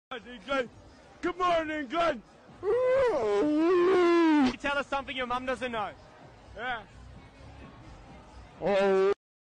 Glenn. Good morning, Glenn. Can you tell us something your mum doesn't know? Yeah. Oh.